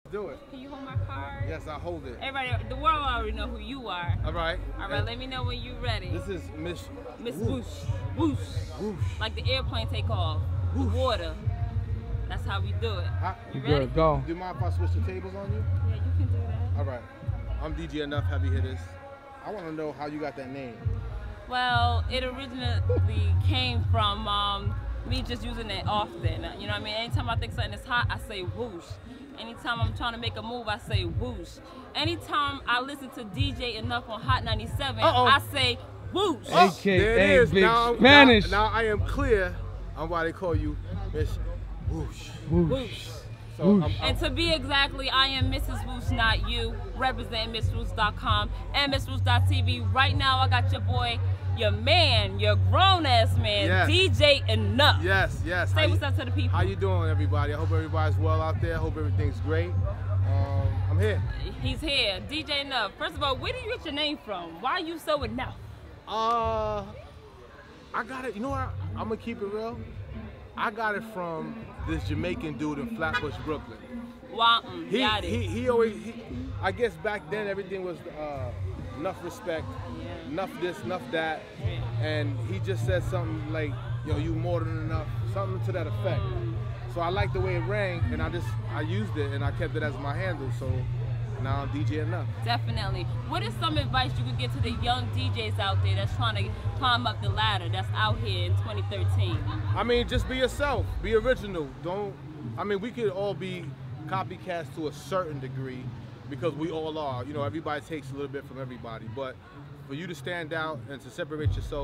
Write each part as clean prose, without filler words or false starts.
Do it. Can you hold my card? Yes, I hold it. Everybody, the world already know who you are. All right. All right, let me know when you're ready. This is Miss Whoosh. Whoosh. Whoosh. Like the airplane take off. The water. That's how we do it. You ready? Good, go. Do you mind if I switch the tables on you? Yeah, you can do that. All right. I'm DJ Enough Heavy Hitters. I want to know how you got that name. Well, it originally came from me just using it often. You know what I mean? Anytime I think something is hot, I say whoosh. Anytime I'm trying to make a move, I say whoosh. Anytime I listen to DJ Enough on Hot 97, I say whoosh. AKA Big Spanish. Now I am clear on why they call you Miss Whoosh. Whoosh. So And to be exactly, I am Mrs. Whoosh, not you, representing MissWhoosh.com and MissWhoosh.tv. Right now, I got your boy, your man, your grown-ass man, Yes. DJ Enough. Yes. Say what's up to the people. How you doing, everybody? I hope everybody's well out there. I hope everything's great. I'm here. He's here, DJ Enough. First of all, where do you get your name from? Why are you so enough? I got it. You know what? I'm gonna keep it real. I got it from this Jamaican dude in Flatbush, Brooklyn. Wow, got it. He always. I guess back then everything was enough respect, enough this, enough that, and he just said something like, "Yo, you more than enough," something to that effect. So I liked the way it rang, and I used it, and I kept it as my handle. So now I'm DJ Enough. Definitely. What is some advice you could give to the young DJs out there that's trying to climb up the ladder, that's out here in 2013? I mean, just be yourself. Be original. We could all be copycats to a certain degree because we all are. You know, everybody takes a little bit from everybody. But for you to stand out and to separate yourself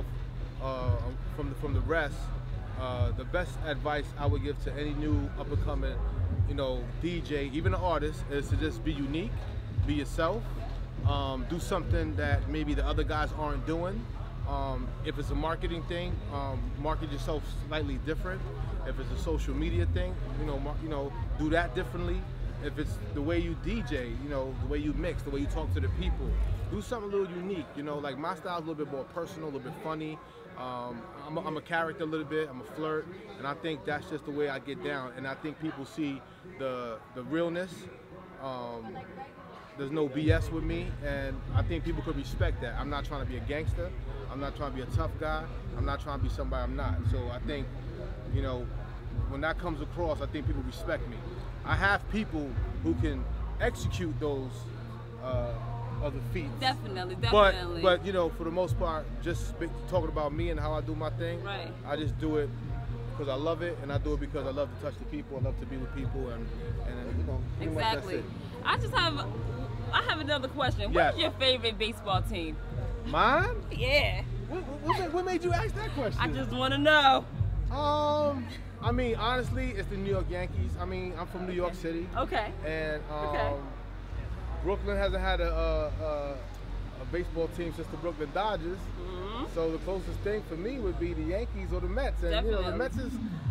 from the rest, the best advice I would give to any new up-and-coming, DJ, even an artist, is to just be unique, be yourself, do something that maybe the other guys aren't doing. If it's a marketing thing, market yourself slightly different. If it's a social media thing, do that differently. If it's the way you DJ, the way you mix, the way you talk to the people, do something a little unique. Like my style is a little bit more personal, a little bit funny. I'm a character a little bit, I'm a flirt, and I think that's just the way I get down. And I think people see the realness. There's no BS with me, and I think people could respect that. I'm not trying to be a gangster. I'm not trying to be a tough guy. I'm not trying to be somebody I'm not. So I think, when that comes across, I think people respect me. I have people who can execute those other feats. Definitely. But for the most part, just talking about me and how I do my thing. Right. I just do it because I love it, and I do it because I love to touch the people. I love to be with people, and pretty much that's Exactly. it. I have another question. Yes. What's your favorite baseball team? Mine? Yeah. What made you ask that question? I just want to know. I mean, honestly, it's the New York Yankees. I mean, I'm from New York City. Okay. And Okay. Brooklyn hasn't had a baseball team since the Brooklyn Dodgers. Mm-hmm. So the closest thing for me would be the Yankees or the Mets. And Definitely. the Mets is,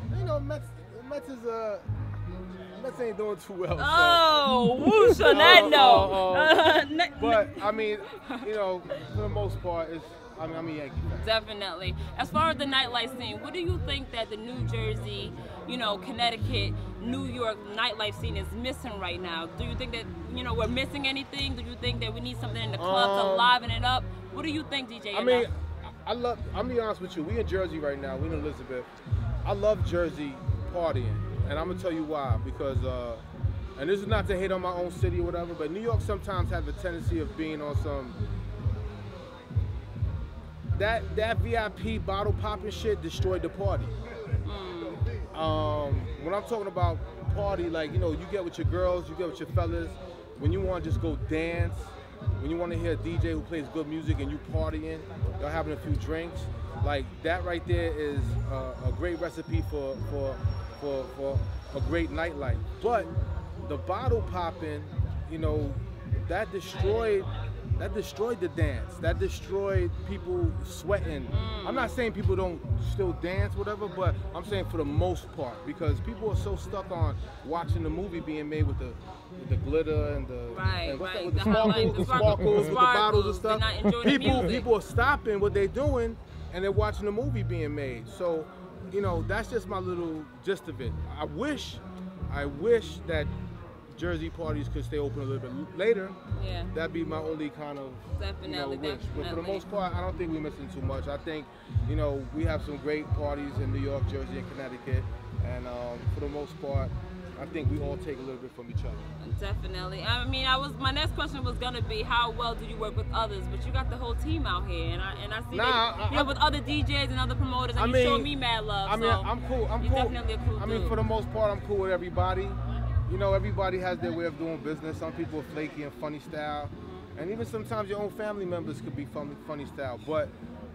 Mets ain't doing too well. Oh, whoosh on that note. But I mean, for the most part, I'm a Yankee fan. Definitely. As far as the nightlife scene, what do you think that the New Jersey, Connecticut, New York nightlife scene is missing right now? Do you think that, we're missing anything? Do you think that we need something in the club to liven it up? What do you think, DJ? I'm gonna be honest with you. We in Jersey right now. We in Elizabeth. I love Jersey partying, and I'm gonna tell you why. Because, and this is not to hate on my own city or whatever, but New York sometimes have a tendency of being on some. That VIP bottle popping shit destroyed the party. When I'm talking about party, like, you get with your girls, you get with your fellas, when you want to just go dance, when you want to hear a DJ who plays good music and you partying, y'all having a few drinks, like that right there is a great recipe for a great nightlife. But the bottle popping, that destroyed the dance. That destroyed people sweating. I'm not saying people don't still dance, whatever, but I'm saying for the most part, because people are so stuck on watching the movie being made with the glitter and the sparkles, with the bottles and stuff. People are stopping what they're doing and they're watching the movie being made. So, that's just my little gist of it. I wish that Jersey parties could stay open a little bit later, yeah, that'd be my only kind of wish. But for the most part, I don't think we're missing too much. I think, we have some great parties in New York, Jersey, and Connecticut, and for the most part, I think we all take a little bit from each other. Definitely. I mean, my next question was gonna be, how well do you work with others? But you got the whole team out here, and I see that with other DJs and other promoters, and you show me mad love. I mean, so I'm cool. I'm you're cool. Definitely a cool dude. For the most part, I'm cool with everybody. Everybody has their way of doing business. Some people are flaky and funny style, and even sometimes your own family members could be funny style. But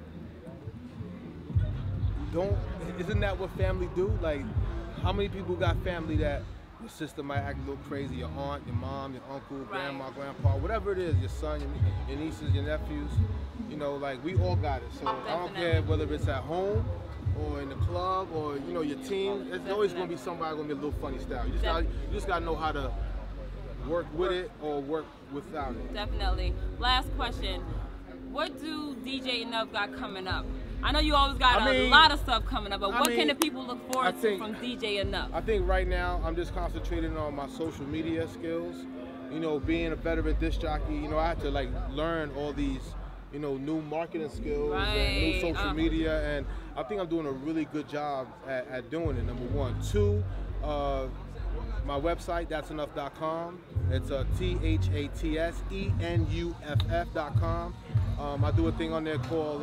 isn't that what family do? Like, how many people got family that your sister might act a little crazy, your aunt, your mom, your uncle, grandma, grandpa, whatever it is, your son, your nieces, your nephews, like we all got it. So I don't care whether it's at home or in the club or, your team, there's always gonna be somebody gonna be a little funny style. You just gotta know how to work with it or work without it. Definitely. Last question. What do DJ Enough got coming up? I know you always got a lot of stuff coming up, but what can the people look forward to from DJ Enough? I think right now I'm just concentrating on my social media skills. Being a veteran disc jockey, I had to learn all these, new marketing skills and new social media, and I think I'm doing a really good job at doing it, number one. Two, my website, that'senuff.com. It's THATSENUFF.com. I do a thing on there called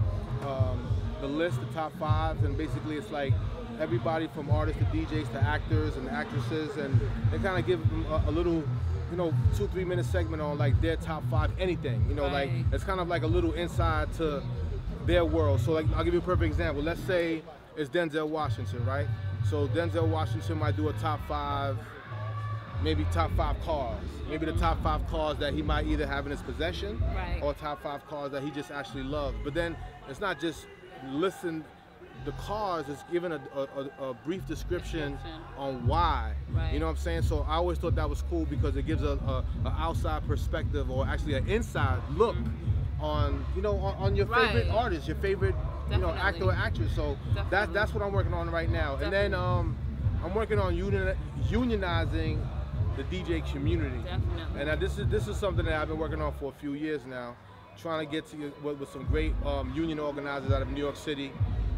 the list, the top 5, and basically it's like everybody from artists to DJs to actors and actresses, and they kind of give them a little, 2-3 minute segment on their top 5 anything. It's kind of like a little inside to their world. So I'll give you a perfect example. Let's say it's Denzel Washington, right? So Denzel Washington might do a top 5, maybe top 5 cars. Maybe the top 5 cars that he might either have in his possession or top 5 cars that he just actually loves. But then it's not just listen the cars, it's given a brief description on why. You know what I'm saying? So I always thought that was cool because it gives an outside perspective, or actually an inside look on on your favorite artist, your favorite actor or actress. So that's what I'm working on right now. And then I'm working on unionizing the DJ community. And this is something that I've been working on for a few years now, trying to get to with some great union organizers out of New York City,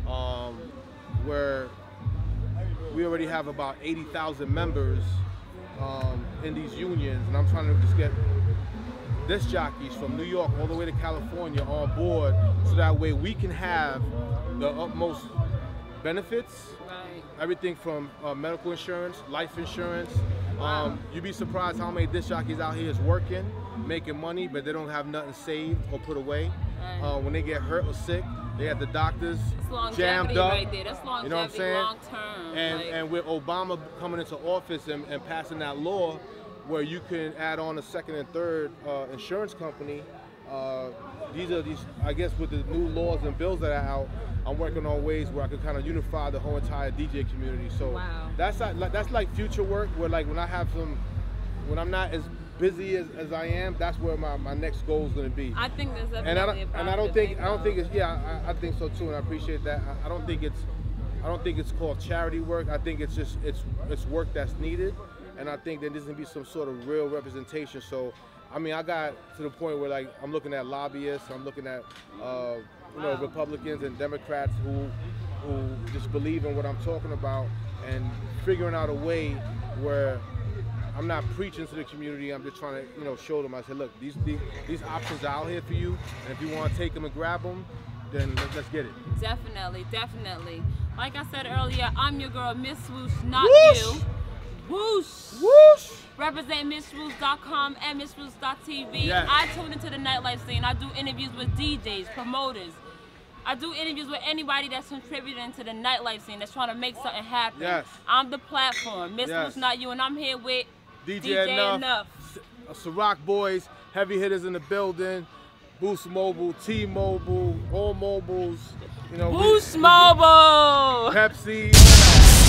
where we already have about 80,000 members in these unions, and I'm trying to just get disc jockeys from New York all the way to California on board, so that way we can have the utmost benefits, everything from medical insurance, life insurance. You'd be surprised how many disc jockeys out here is working, making money, but they don't have nothing saved or put away. When they get hurt or sick, they have the doctors jammed up. Right there. That's longevity, you know what I'm saying? Long term. And with Obama coming into office and passing that law where you can add on a second and third insurance company, these I guess with the new laws and bills that are out, I'm working on ways where I can kind of unify the whole entire DJ community. So that's like future work, where when when I'm not as busy as I am, that's where my next goal is going to be. I think there's definitely I don't think it's I think so too, and I appreciate that. I don't think it's called charity work. I think it's work that's needed, and I think there needs to be some sort of real representation. So I mean, I got to the point where I'm looking at lobbyists, I'm looking at Republicans and Democrats who just believe in what I'm talking about, and figuring out a way where I'm not preaching to the community. I'm just trying to show them. I said, look, these options are out here for you, and if you want to take them and grab them, then let's get it. Definitely. Like I said earlier, I'm your girl, Miss Swoosh, not Whoosh! you. Whoosh! Whoosh! Represent MissSwoosh.com and MissSwoosh.tv. Yes. I tune into the nightlife scene. I do interviews with DJs, promoters. I do interviews with anybody that's contributing to the nightlife scene, that's trying to make something happen. Yes. I'm the platform. Miss Swoosh, not you, and I'm here with DJ Enough. Ciroc Boys, heavy hitters in the building. Boost Mobile, T-Mobile, all mobiles. Boost Mobile! Pepsi.